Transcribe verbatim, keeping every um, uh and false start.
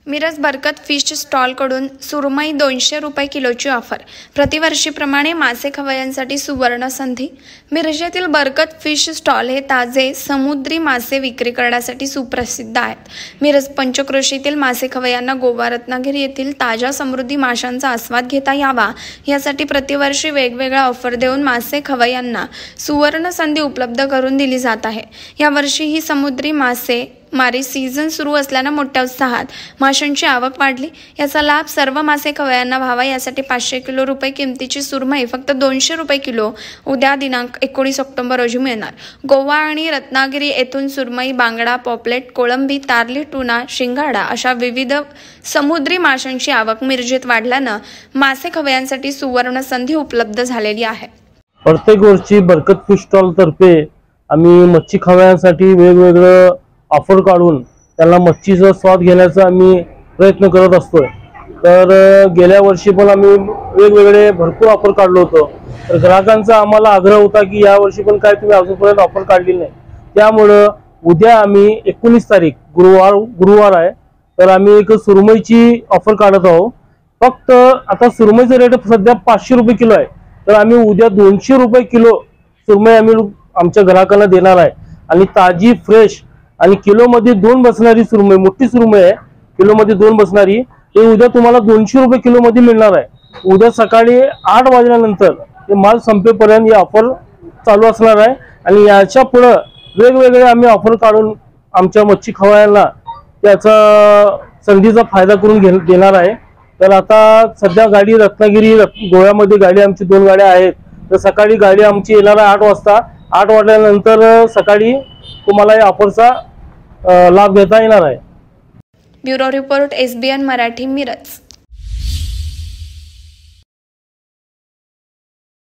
मिरज बरकत फिश स्टॉलकडून सुरमई दोनशे रुपये किलोची ऑफर। प्रतिवर्षीप्रमाणे मासे खवय्यांसाठी सुवर्ण संधी। मिरजेतील बरकत फिश स्टॉल हे ताजे समुद्री मासे विक्री करण्यासाठी सुप्रसिद्ध आहेत। मिरज पंचक्रोशीतील मासे खवय्यांना गोवा रत्नागिरी येथील ताज्या समृद्धी माशांचा आस्वाद घेता यावा यासाठी प्रतिवर्षी वेगवेगळ्या ऑफर देऊन मासे खवय्यांना सुवर्ण संधी उपलब्ध करून दिली जात आहे। यावर्षी ही समुद्री मासे मारी सीझन सुरू असल्याने मोठ्या उत्साहात माशांची आवक वाढली। याचा लाभ सर्व मासे खवय्यांना व्हावा यासाठी पाचशे किलो रुपये किमतीची सुरमई फक्त दोनशे रुपये किलो उद्या दिनांक एकोणीस ऑक्टोबर रोजी मिळणार। गोवा आणि रत्नागिरी येथून सुरमई, बांगडा, पॉपलेट, कोळंबी, तारली, टुना, शिंगाडा अशा विविध समुद्री माशांची आवक मिरजेत वाढल्याने मासे खवय्यांसाठी सुवर्ण संधी उपलब्ध झालेली आहे। प्रत्येक वर्षी बरकत फिश स्टॉल तर्फे आम्ही मच्छी खवय्यांसाठी वेगवेगळं ऑफर काढून त्यांना मच्छीचा स्वाद घेण्याचा आम्ही प्रयत्न करत असतोय। तर गेल्या वर्षी पण आम्ही वेगवेगळे भरपूर ऑफर काढलो होतो। तर ग्राहकांचा आम्हाला आग्रह होता की या वर्षी पण काय तुम्ही अजूनपर्यंत ऑफर काढली नाही, त्यामुळे उद्या आम्ही एकोणीस तारीख गुरुवार गुरुवार आहे तर आम्ही एक सुरमईची ऑफर काढत आहोत। फक्त आता सुरमईचा रेट सध्या पाचशे रुपये किलो आहे, तर आम्ही उद्या दोनशे रुपये किलो सुरमई आम्ही आमच्या ग्राहकांना देणार आहे। आणि ताजी फ्रेश आणि किलो मध्ये दोन बसणारी सुरमई, मोठी सुरमई आहे, किलो मध्ये दोन बसणारी, ते उद्या तुम्हाला दोनशे रुपये किलो मध्ये मिळणार आहे। उद्या सकाळी आठ वाजल्यानंतर ते माल संपेपर्यंत ही ऑफर चालू असणार आहे। आणि याच्या पुढे वेगवेगळे आम्ही ऑफर काढून आमच्या मच्छी खवय्यांना त्याचा संधीचा फायदा करून घे देणार आहे। तर आता सध्या गाडी रत्नागिरी गोव्यामध्ये गाडी आमची दोन गाड्या आहेत। तर सकाळी गाडी आमची येणार आहे आठ वाजता। आठ वाजल्यानंतर सकाळी तुम्हाला या ऑफरचा लाभ घेता येणार आहे। Bureau report S B N Marathi, Miraj.